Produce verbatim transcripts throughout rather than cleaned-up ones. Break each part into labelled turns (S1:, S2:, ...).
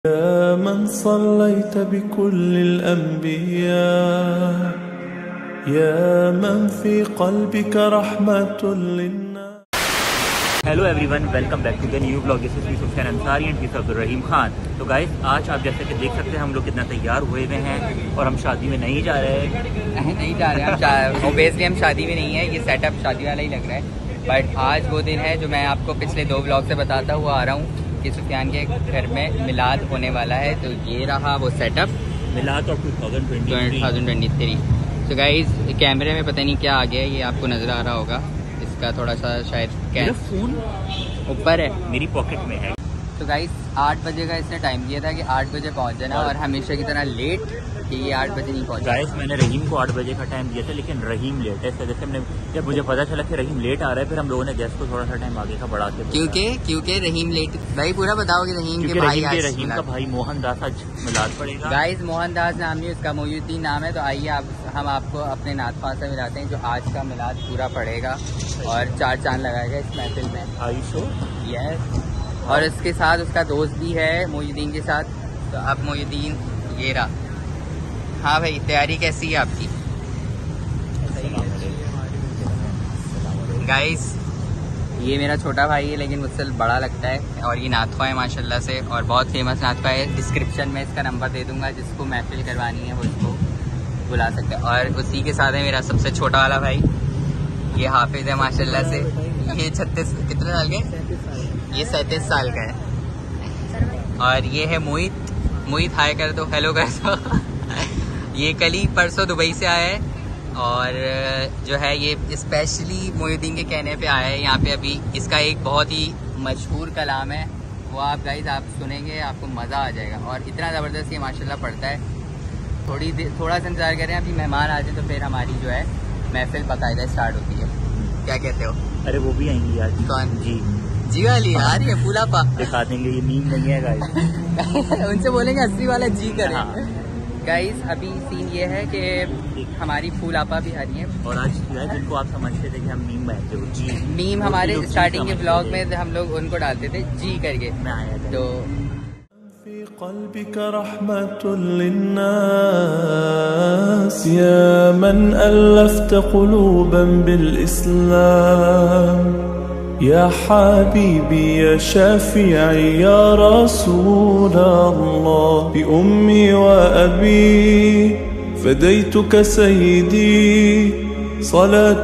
S1: يا من صليت بكل الأنبياء يا من في قلبك رحمة للناس।
S2: Hello everyone, welcome back to the new blog. This is me Sufiyan Ansari and peace Abdul Rahim Khan. तो guys, आज आप जैसे कि देख सकते हैं हम लोग कितना तैयार हुए हुए हैं और हम शादी में नहीं जा रहे हैं
S3: नहीं जा रहे हैं ओबियसली हम शादी में नहीं है। ये सेटअप शादी वाला ही लग रहा है, बट आज वो दिन है जो मैं आपको पिछले दो ब्लॉग से बताता हुआ आ रहा हूँ कि सुफियान के घर में मिलाद होने वाला है। तो ये रहा वो सेटअप,
S2: मिलाद और टू थाउजेंड ट्वेंटी थ्री।
S3: तो गाइस, कैमरे में पता नहीं क्या आ गया है, ये आपको नज़र आ रहा होगा। इसका थोड़ा सा शायद
S2: मेरा फोन
S3: ऊपर है,
S2: मेरी पॉकेट में है।
S3: तो गाइस, आठ बजे का इसने टाइम दिया था कि आठ बजे पहुंच जाना, और हमेशा की तरह लेट कि ये आठ बजे नहीं पहुंचा।
S2: गाइस, मैंने रहीम को आठ बजे का टाइम दिया था, लेकिन रहीम लेट है। इस वजह से हमने, जब मुझे पता चला कि रहीम लेट आ रहा है, फिर हम लोगों ने गैस को थोड़ा सा टाइम आगे का बढ़ा के,
S3: क्योंकि क्योंकि रहीम लेट। भाई पूरा बताओ कि रहीम के भाई आज
S2: रहीम का भाई मोहनदास आज मिलाद पड़ेगा।
S3: गाइस, मोहनदास नाम नहीं, उसका मोयुद्दीन नाम है। तो आइए आप हम आपको अपने नातफा से मिलाते हैं जो आज का मिलाद पूरा पड़ेगा और चार चांद लगाएगा इस महफिल में।
S2: आयुषो
S3: यस, और इसके साथ उसका दोस्त भी है मोयुद्दीन के साथ। तो अब मोयुद्दीन ये रहा। हाँ भाई, तैयारी कैसी है आपकी? गाइस, ये मेरा छोटा भाई है लेकिन मुझसे बड़ा लगता है, और ये नाथवा है माशाल्लाह से, और बहुत फेमस नाथवा है। डिस्क्रिप्शन में इसका नंबर दे दूंगा, जिसको महफिल करवानी है वो इसको बुला सकते हैं। और उसी के साथ है मेरा सबसे छोटा वाला भाई, ये हाफिज है माशाल्लाह से। ये छत्तीस कितने साल का है? ये सैंतीस साल का है। और ये है मोहित। मोहित हाय कर दो, हेलो कर दो। ये कल ही परसों दुबई से आया है, और जो है ये स्पेशली मोहिउद्दीन के कहने पे आया है यहाँ पे। अभी इसका एक बहुत ही मशहूर कलाम है, वो आप गाइस आप सुनेंगे, आपको मज़ा आ जाएगा। और इतना ज़बरदस्त ये माशाल्लाह पढ़ता है। थोड़ी देर थोड़ा सा इंतजार करें, अभी मेहमान आ जाए तो फिर हमारी जो है महफिल बाकायदा स्टार्ट होती है। क्या कहते हो?
S2: अरे वो भी आएंगी यार।
S3: कौन?
S2: जी
S3: जी वाली यार, ये फूला पा
S2: दिखा देंगे, ये मीम नहीं है गाइस।
S3: उनसे बोलेंगे अस्सी वाला जी करें।
S2: हाँ।
S3: गाइस, अभी सीन ये है कि हमारी फूल आपा भी आ रही है,
S2: और आज जिनको आप समझते थे कि हम मीम बनाते हो जी,
S3: मीम हमारे स्टार्टिंग के ब्लॉग में हम लोग उनको डालते थे जी करके।
S2: मैं आया
S3: तो
S1: في قلبك رحمة للناس يا من ألفت قلوبا بالإسلام يا حبيبي يا شافعي يا رسول الله بأمي وأبي فديتك سيدي صلاة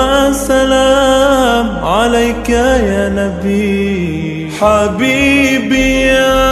S1: وسلام عليك يا نبي حبيبي يا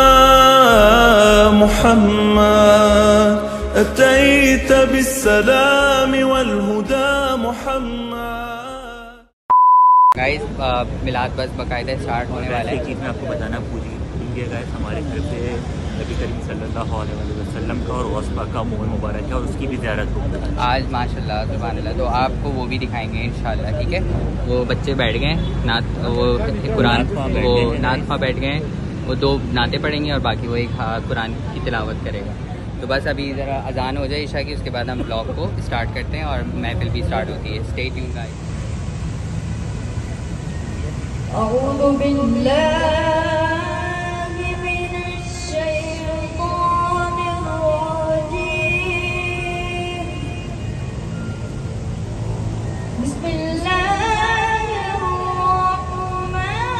S1: محمد أتيت بالسلام والهدى محمد।
S3: गाइस, मिलाद बस बाकायदा स्टार्ट होने वाला है।
S2: एक चीज़ मैं आपको बताना भूल गई, गाइस हमारे घर पे नबी करीम सल्लल्लाहु अलैहि वसल्लम का और गौस पाक का मोहर मुबारक है, और उसकी भी ज़ियारत होगी
S3: आज माशाल्लाह सुभान अल्लाह। तो आपको वो भी दिखाएंगे इंशाल्लाह, ठीक है। वो बच्चे बैठ गए नात, वो कुरान, वो नातफा बैठ गए, वो दो नाते पढ़ेंगे और बाकी वो एक कुरान की तिलावत करेगा। तो बस अभी ज़रा अजान हो जाए ईशा की, उसके बाद हम ब्लॉग को स्टार्ट करते हैं और महफिल भी स्टार्ट होती है। Stay tune guys.
S4: أعوذ بالله من الشيطان الرجيم بسم الله الرحمن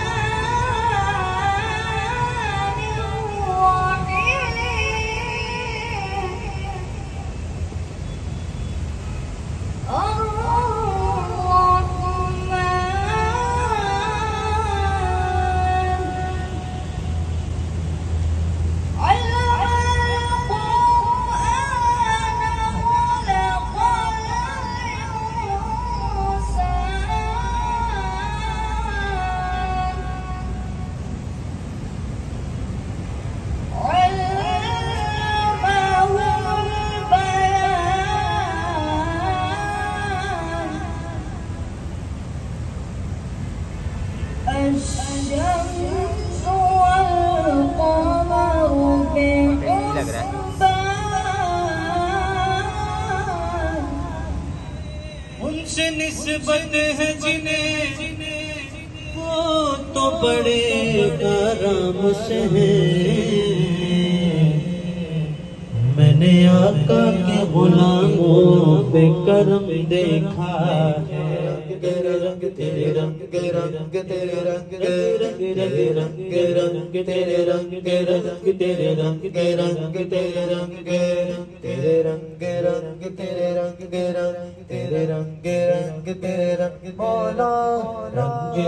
S3: लग रहा है।
S5: उनसे निस्बत है जिन्हें वो तो बड़े आराम से है। आका के गुलामों पे करम देखा है। तेरे रंग तेरे रंग के रंग तेरे रंग रंग रंग रंग तेरे रंग के रंग तेरे रंग के रंग तेरे रंग के तेरे रंग रंग तेरे रंग के रंग तेरे रंग रंग तेरे रंग मौला रंग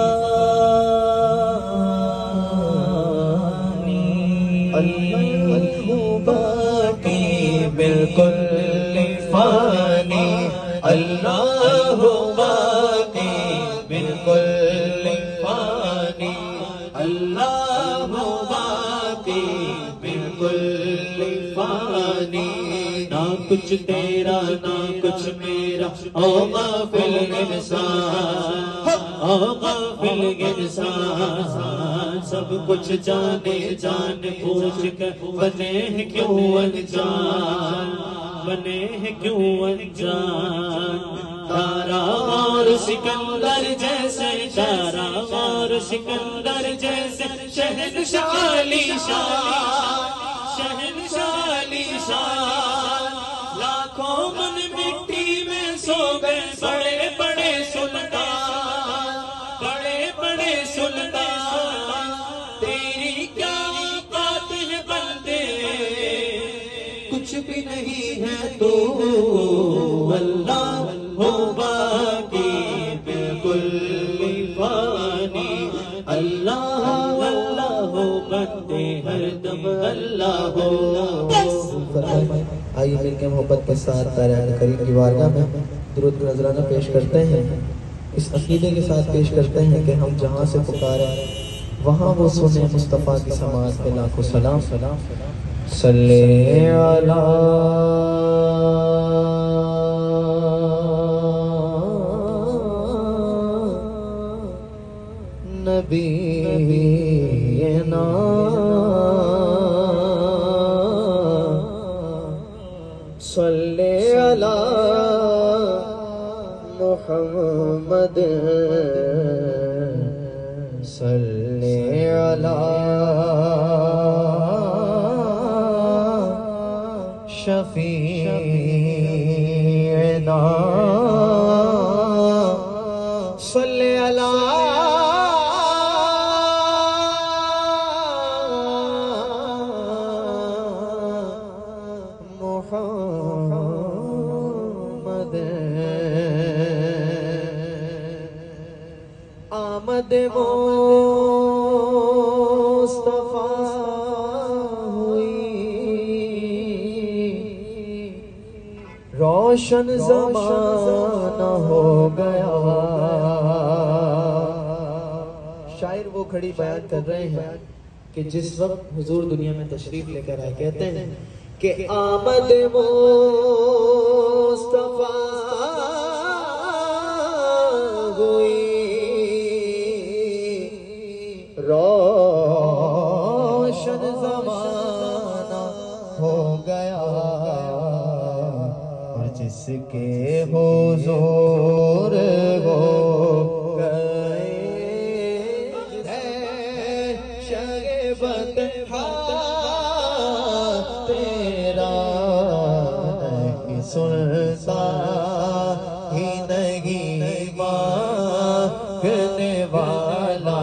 S5: बाकी बिल्कुल फानी अल्लाह बाकी बिल्कुल फानी अल्लाह बाकी बिल्कुल फानी ना कुछ तेरा ना कुछ मेरा ओ गाफिल इंसान ओ गाफिल इंसान सब कुछ जाने जान पूछ कर बने हैं क्यों अनजान बने हैं क्यों अनजान। तारा और सिकंदर जैसे तारा और सिकंदर जैसे शहंशाह आलीशान शहंशाह आलीशान लाखों मन मिट्टी में सो गए बड़े बड़े सुल्तान बड़े बड़े सुल्तान तेरी क्या औकात है बंदे कुछ भी नहीं है तो अल्लाह हो बाकी बिल्कुल फानी अल्लाह अल्लाह हो बंदे हर दम अल्लाह हो।
S6: आइए मिलके मोहब्बत के साथ तारीख़ करीम की बारगाह में दुरूद नजराना पेश करते हैं। इस अकीदे के साथ पेश करते हैं कि हम जहाँ से पुकारे वहाँ वो सुने मुस्तफ़ा की समात पे लाखों सलाम सलाम सल्ले अला नबीना सल्ले अला मुहम्मद सल्ले अला शफीना सल्ले अला मुहम्मद आमद मुस्तफा रोशन ज़माना हो गया। शायर वो खड़ी बयान कर रहे हैं कि जिस वक्त हुजूर दुनिया में तशरीफ लेकर आए कहते हैं कि आमद मुस्तफा हुई रोशन ज़माना हो गया और जिसके हुजूर हो गए शगबत तेरा नहीं सुनता ही नहीं मांगने वाला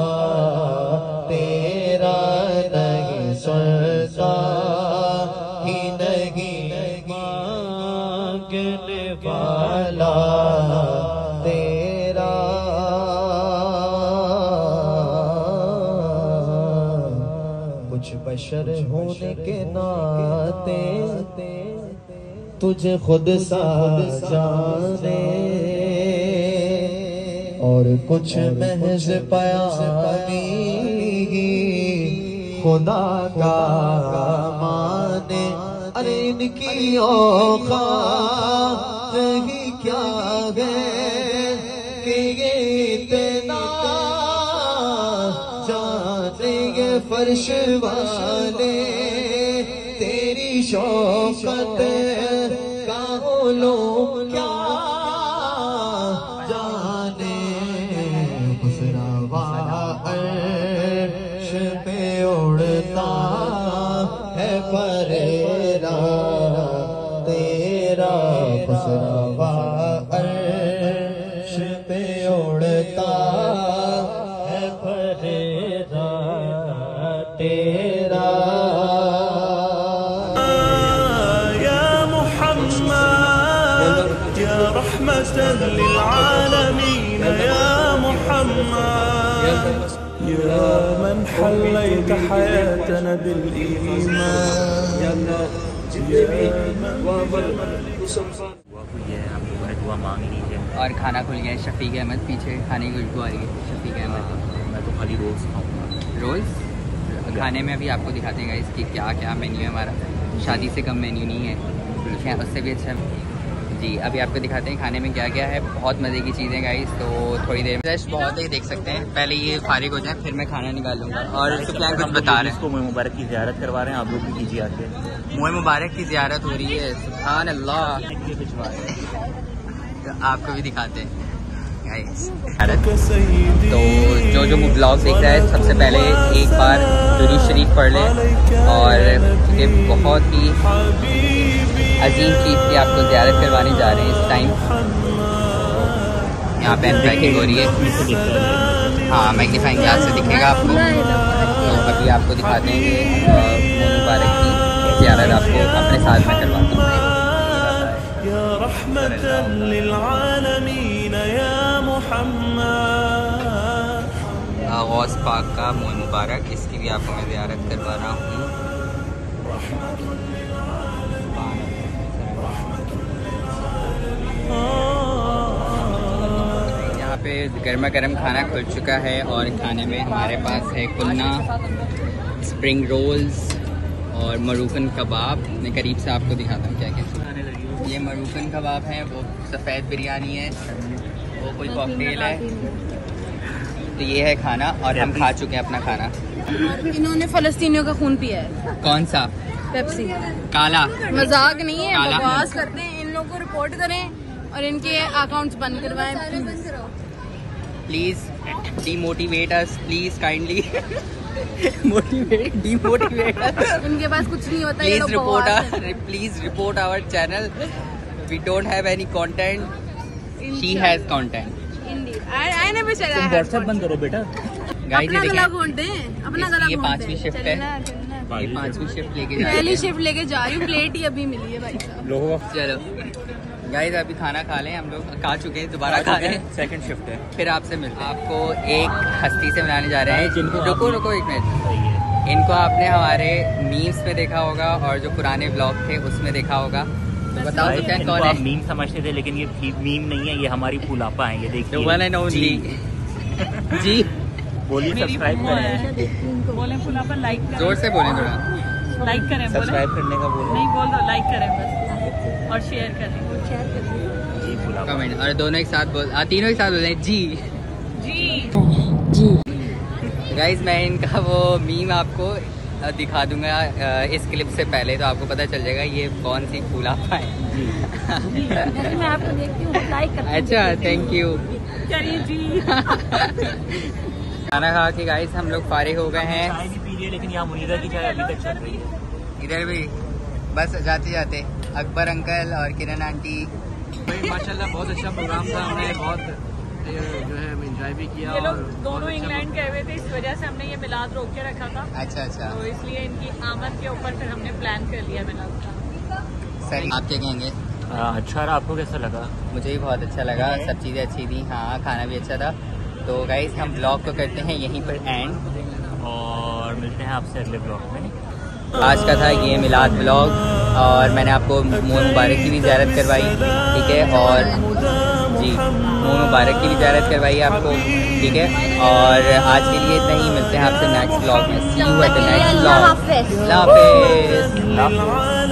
S6: तेरा नहीं सुनता ही नहीं मांगने वाला तेरा कुछ बशर होने के नाते तुझे खुद सा जाने और कुछ महज पयानी खुदा का माने। अरे इनकी औकात ही क्या है कि ये इतना जानेंगे फर्श वाले तेरी शौकत का लोग क्या जाने। गुजरा अर्श पे उड़ता है परेरा खुसरवा अर्श पे उड़ता है फरेरा तेरा।
S1: या मुहम्मद या रहमतन लिल आलमीन या मुहम्मद या मन हल्लैत हयातना बिल ईमान।
S2: हुआ कोई है, हम लोगों ने दुआ मांग ली है।
S3: और खाना खुल गया है। शफीक अहमद पीछे खाने की खुशबू आ रही है। शफीक अहमद
S2: मैं तो खाली रोल्स खाऊंगा।
S3: रोल्स खाने में अभी आपको दिखाते हैं इसकी क्या क्या मेन्यू है। हमारा शादी से कम मेन्यू नहीं है, उससे भी अच्छा जी। अभी आपको दिखाते हैं खाने में क्या क्या है। बहुत मज़े की चीज़ें गाइस, तो थोड़ी देर में फ्रेश बहुत ही देख सकते हैं। पहले ये फारिग हो जाए फिर मैं खाना निकाल लूँगा। और सुफियान कुछ बता रहे हैं,
S2: इसको मुँह मुबारक की ज़ियारत करवा रहे हैं। आप लोग भी कीजिए आके।
S3: मुँह मुबारक की ज़ियारत हो रही है। सुभान अल्लाह। तो आपको भी दिखाते हैं गाइस। तो जो जो ब्लॉग देख रहा है सबसे पहले एक बार दुरूद शरीफ पढ़ लें। और ये बहुत ही अजीम चीज़ की आपको ज़ियारत करवाने जा रहे हैं इस टाइम। यहाँ पे अनपैकिंग हो रही है। हाँ, मैग्नीफाइंग ग्लास से दिखेगा आपको। तो अभी आपको दिखाते हैं कि मुबारक की ज़ियारत आपको अपने साथ में करवाता हूँ।
S1: या रहमतन लिल आलमीन या मुहम्मद।
S3: गौस पाक का मुँह मुबारक, इसकी भी आपको मैं ज़ियारत करवा रहा हूँ। यहाँ पे गर्मा गर्म खाना खुल चुका है और खाने में हमारे पास है कुलना, स्प्रिंग रोल्स और मरूकन कबाब। मैं करीब से आपको दिखाता हूँ क्या क्या। ये मरूकन कबाब है, वो सफ़ेद बिरयानी है, वो कोई कॉकटेल है। तो ये है खाना और हम खा चुके हैं अपना खाना।
S7: इन्होंने फलस्तीनियों का खून पिया है।
S3: कौन सा?
S7: पेप्सी।
S3: काला।
S7: मजाक नहीं है,
S3: काला।
S7: बकवास करते हैं। इन लोगों को रिपोर्ट करें और इनके अकाउंट्स बंद करवाएं
S3: please. Demotivate us please kindly. Motivate demotivate us.
S7: इनके पास कुछ नहीं होता।
S3: Please report please report our channel. We don't have any content, she has content.
S2: WhatsApp बंद करो बेटा।
S3: गाइस
S7: अपना गला घोंट दें, अपना गला
S3: ये
S7: घोंट
S3: पांचवी
S7: दें।
S3: शिफ्ट है। ये पांचवी शिफ्ट लेके जा
S7: पहली शिफ्ट लेके जा रही हूँ, प्लेट ही अभी मिली है भाई साहब।
S2: लोगों
S3: चलो गाइस अभी खाना खा लें। हम लोग खा चुके हैं, दोबारा खा लें।
S2: सेकंड शिफ्ट है।
S3: फिर आपसे मिलते हैं। आपको एक हस्ती से मिलाने जा रहे हैं जिनको रुको रुको एक मिनट।
S2: सही है।
S3: इनको आपने हमारे मीम्स में देखा होगा और जो पुराने ब्लॉग थे उसमें देखा होगा। तो बताओ तो क्या कौन है?
S2: आप मीम समझते थे लेकिन ये मीम नहीं है, ये हमारी फुलापा है। ये देखिए
S3: वन एंड ओनली जी।
S2: बोलिए सब्सक्राइब करें।
S8: बोले फुलापा लाइक करें।
S3: जोर से बोलें थोड़ा।
S8: लाइक करें। बोले
S2: सब्सक्राइब करने का बोलो।
S8: नहीं बोल दो, लाइक करें बस और शेयर करें।
S2: जी फुलापा।
S3: कमेंट और दोनों एक साथ बोल, तीनों एक साथ बोले जी
S8: जी
S3: जी। गाइज मैं इनका वो मीम आपको दिखा दूंगा इस क्लिप से पहले, तो आपको पता चल जाएगा ये कौन सी फुलापा है।
S7: मैं आपको देखती हूँ, लाइक करती हूँ।
S3: अच्छा थैंक यू।
S8: करिए जी।
S3: खाना खा के गाइस हम लोग फारिग हो गए हैं।
S2: चाय भी पी रही है लेकिन यहाँ मुनीरा की चाय अभी तक चल रही है।
S3: इधर भी बस जाते जाते अकबर अंकल और किरण आंटी।
S9: माशाल्लाह बहुत अच्छा प्रोग्राम था। हमने बहुत जो है एंजॉय भी किया।
S8: ये लोग दोनों इंग्लैंड गए हुए थे, इस वजह से हमने ये मिलाद रोक के रखा था।
S3: अच्छा अच्छा
S8: तो इसलिए इनकी आमद के ऊपर फिर हमने प्लान कर लिया मिलाद का।
S3: सही। आप क्या कहेंगे?
S2: अच्छा रहा, आपको कैसा लगा?
S3: मुझे भी बहुत अच्छा लगा, सब चीज़ें अच्छी थी। हाँ खाना भी अच्छा था। तो गाइस हम ब्लॉग को करते हैं यहीं पर एंड
S2: और मिलते हैं आपसे अगले ब्लॉग में।
S3: आज का था ये मिलाद ब्लॉग और मैंने आपको मुँह मुबारक की भी ज़ियारत करवाई, ठीक है। और जी मुँह मुबारक की भी ज़ियारत करवाई आपको, ठीक है। और आज के लिए इतना ही, मिलते हैं आपसे नेक्स्ट ब्लॉग में। See you at the next blog. Allah हाफिज़।